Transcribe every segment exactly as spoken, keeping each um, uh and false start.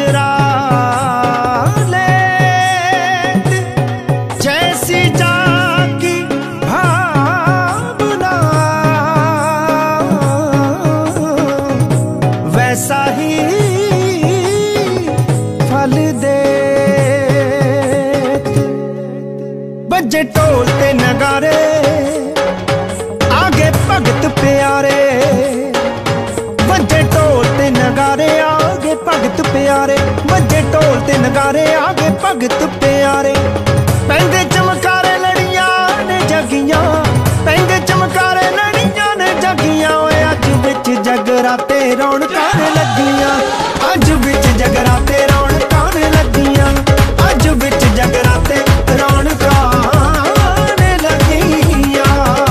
राले जैसी जागी भावना वैसा ही फल दे। बजे ढोल ते नगारे आगे भगत प्यारे, बजे ढोल ते नगारे आगे भगत प्यारे, बजे ढोल ते नगारे आगे भगत प्यारे। पैंदे चमकारे लड़ियां ने जगियां, पैंदे चमकारे लड़ियां ने जगियां। ओए अज बिच जगराते रौनकां ने लगियां, अज बिच जगराते रौनकां ने लगियां, अज बिच जगराते रौनकां ने लगियां।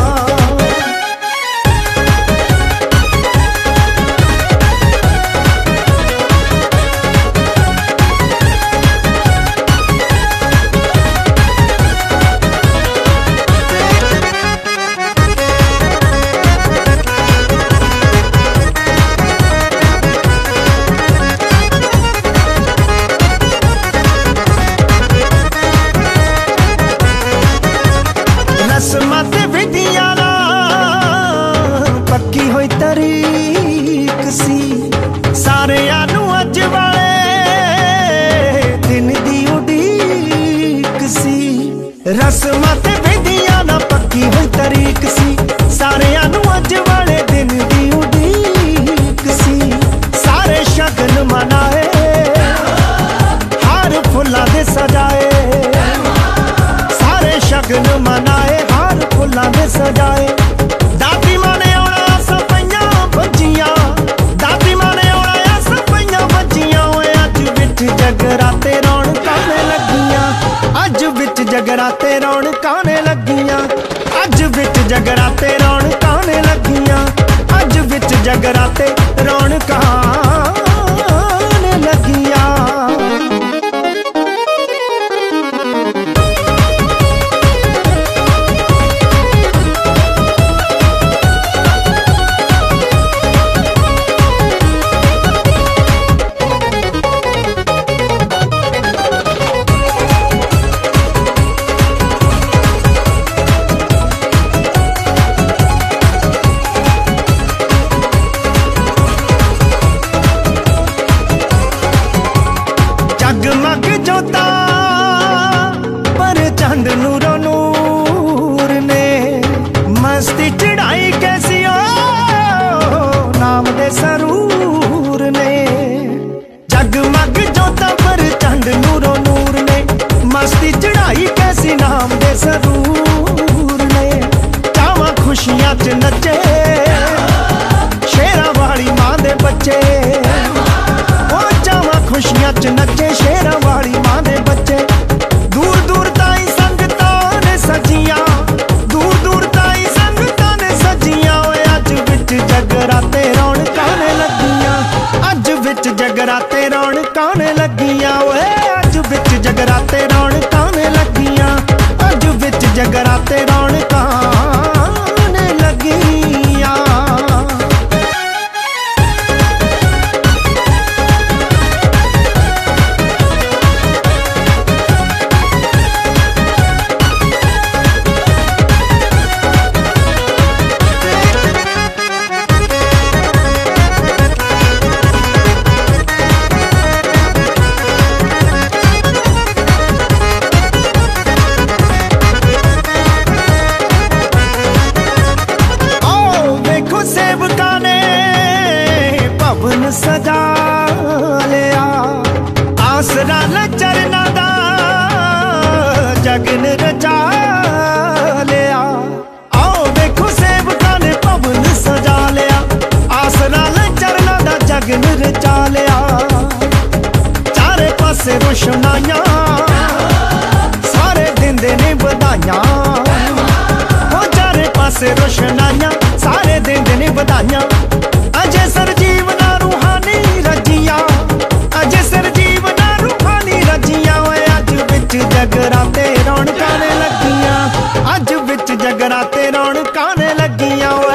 रस्मां ते विधियां नाल पक्की होई तरीक सी, सारियां नूं अज वाले दिन दी उड़ीक सी। रस्मां ते विधियां नाल पक्की होई तरीक सी, सारियां नूं अज वाले दिन दी उड़ीक सी। सारे शगन मनाए हार फुल्लां दे सजाए, सारे शगन मनाए हार फुल्लां दे सजाए। दादी मां ने आउणा असां पईयां भज्जियां, दादी मां ने आउणा असां पईयां भज्जियां। ओए अज बिच जगराते रौनकां ने लगियां, अज बिच जगराते रौनकां ने लगियां, अज बिच जगराते रौनकां ने लगियां, अज बिच जगराते रौनकां ने लगियां। जगमग जोता पर चंद नूरो नूर ने, मस्ती चढ़ाई कैसी ओ नाम दे सरूर ने। जगमग जोता पर चंद नूरो नूर ने, मस्ती चढ़ाई कैसी नाम दे सरूर ने। चावां खुशियां च नचे शेरां वाली मां दे बच्चे, खुशियां च नचे शेरां वाली मां दे बच्चे। दूर दूर ताईं संगतां ने सजियां, दूर दूर ताईं संगतां ने सजियां। ओए अज बिच जगराते रौनकां ने लगियां, अज बिच जगराते रौनकां ने लगियां। ओए अज बिच जगराते रौनकां ने लगियां, अज बिच जगराते रौनकां ने लगियां। सजा लिया आसरा लचरना दा जगन रचा लिया। आओ देखो सेवकां ने भवन सजा लिया, आसरा लचरना दा जगन रचा लिया। चारे पासे रोशनाइयां सारे दिंदे ने बधाइयां, ओ चारे पासे रोशनाइयां सारे दिंदे ने बधाइयां। अजय सरजीव ना रूहानी रजिया, अजय सरजीव ना रूहानी रजिया। अज बिच जगराते रौनकां ने लगियां, अज बिच जगराते रौनकां ने लगियां।